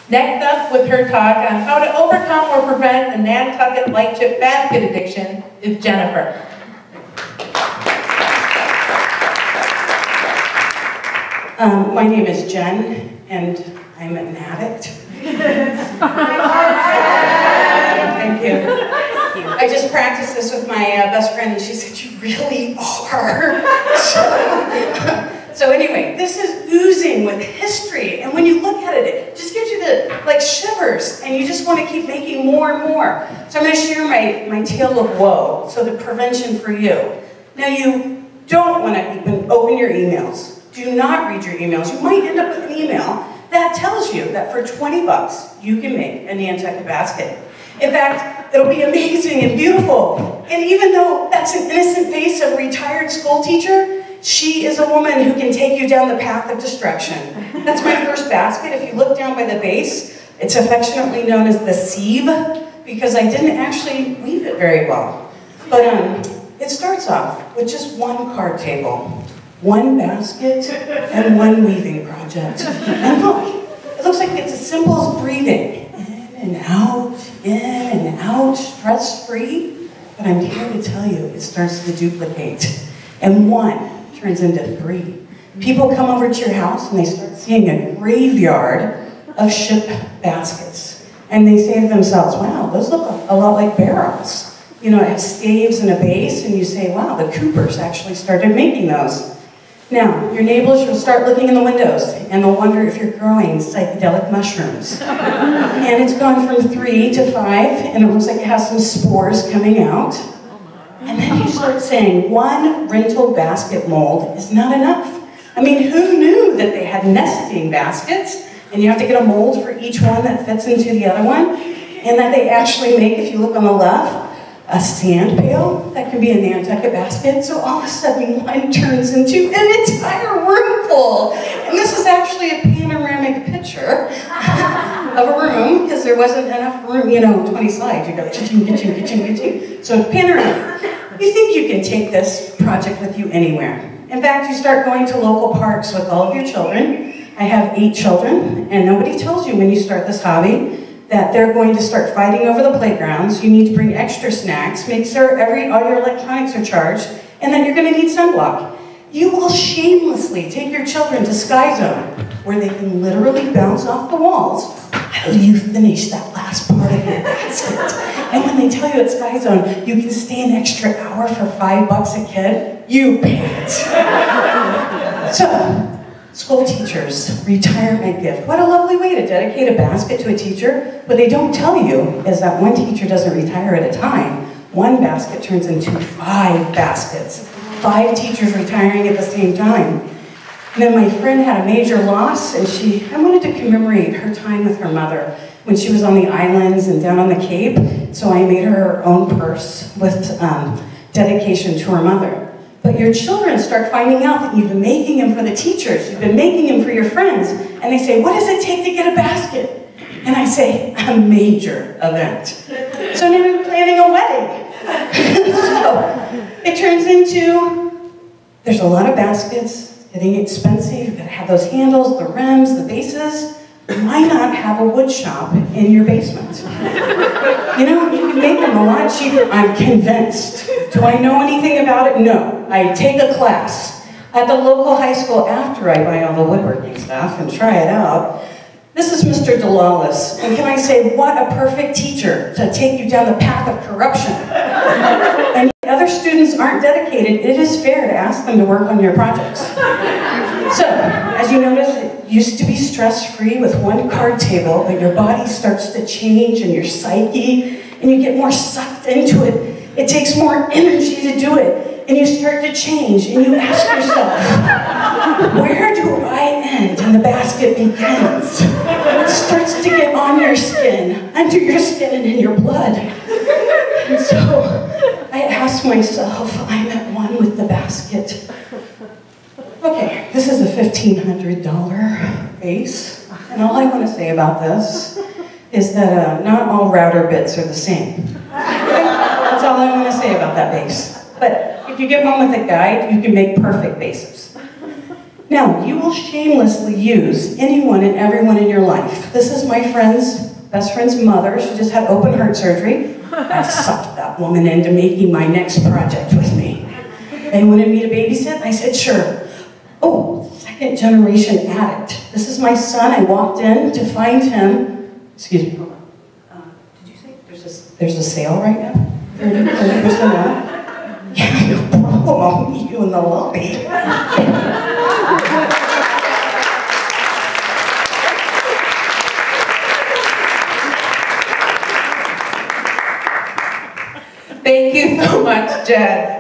Next up with her talk on how to overcome or prevent the Nantucket Lightship basket addiction is Jennifer. My name is Jen, and I'm an addict. Thank you. I just practiced this with my best friend, and she said, "You really are." So anyway, this is oozing with history, and when you look at it, it just gives you the shivers, and you just want to keep making more and more. So I'm going to share my tale of woe, so the prevention for you. Now, you don't want to open your emails. Do not read your emails. You might end up with an email that tells you that for 20 bucks, you can make a Nantucket basket. In fact, it'll be amazing and beautiful. And even though that's an innocent face of a retired school teacher, she is a woman who can take you down the path of destruction. That's my first basket. If you look down by the base, it's affectionately known as the sieve, because I didn't actually weave it very well. But it starts off with just one card table, one basket, and one weaving project. And look, it looks like it's as simple as breathing. In and out, stress-free. But I'm here to tell you, it starts to duplicate. And one turns into three. People come over to your house and they start seeing a graveyard of ship baskets. And they say to themselves, wow, those look a lot like barrels. You know, it has staves and a base, and you say, wow, the Coopers actually started making those. Now, your neighbors will start looking in the windows, and they'll wonder if you're growing psychedelic mushrooms. And it's gone from 3 to 5, and it looks like it has some spores coming out. And then you start saying, one rental basket mold is not enough. I mean, who knew that they had nesting baskets, and you have to get a mold for each one that fits into the other one, and that they actually make, if you look on the left, a sand pail that can be a Nantucket basket. So all of a sudden, one turns into an entire room full. And this is actually a panoramic picture of a room, because there wasn't enough room, 20 slides. You go kitchen, kitchen, kitchen, kitchen. So panoramic. You think you can take this project with you anywhere. In fact, you start going to local parks with all of your children. I have 8 children, and nobody tells you when you start this hobby that they're going to start fighting over the playgrounds. You need to bring extra snacks, make sure all your electronics are charged, and then you're going to need sunblock. You will shamelessly take your children to Sky Zone, where they can literally bounce off the walls. How do you finish that last part of your basket? And when they tell you at Sky Zone, you can stay an extra hour for $5 a kid, you pay it. So, school teachers, retirement gift. What a lovely way to dedicate a basket to a teacher. What they don't tell you is that one teacher doesn't retire at a time. One basket turns into 5 baskets. 5 teachers retiring at the same time. And then my friend had a major loss, and I wanted to commemorate her time with her mother when she was on the islands and down on the Cape. So I made her own purse with dedication to her mother. But your children start finding out that you've been making them for the teachers, you've been making them for your friends, and they say, what does it take to get a basket? And I say, a major event. So now we're planning a wedding. So it turns into, there's a lot of baskets, getting expensive, you've got to have those handles, the rims, the bases. Why not have a wood shop in your basement? You can make them a lot cheaper, I'm convinced. Do I know anything about it? No. I take a class at the local high school after I buy all the woodworking stuff and try it out. This is Mr. DeLawless, and can I say, what a perfect teacher to take you down the path of corruption. And other students aren't dedicated, it is fair to ask them to work on your projects. So, as you notice, it used to be stress-free with one card table, but your body starts to change and your psyche, and you get more sucked into it. It takes more energy to do it, and you start to change, and you ask yourself, where do I end and the basket begins? It starts to get on your skin, under your skin, and in your blood. And so I ask myself, I'm at one with the basket. Okay, this is a $1,500 base, and all I want to say about this is that not all router bits are the same. That's all I want to say about that base. But if you get one with a guide, you can make perfect bases. Now, you will shamelessly use anyone and everyone in your life. This is my best friend's mother. She just had open heart surgery. I sucked that woman into making my next project with me. They wanted me to babysit, and I said, sure. Oh, second generation addict. This is my son. I walked in to find him. Excuse me, hold on. Did you say there's a sale right now? 30% off? Yeah, no problem. I'll meet you in the lobby. Thank you so much, Jen.